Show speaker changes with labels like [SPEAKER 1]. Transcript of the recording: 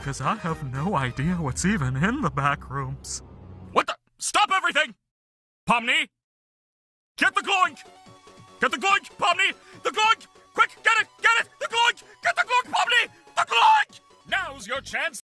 [SPEAKER 1] because I have no idea what's even in the back rooms.
[SPEAKER 2] What the? Stop everything! Pomni! Get the gloink! Get the gloink, Pomni! The gloink! Quick, get it! Get it! The gloink! Get the gloink, Pomni! The gloink! Now's your chance!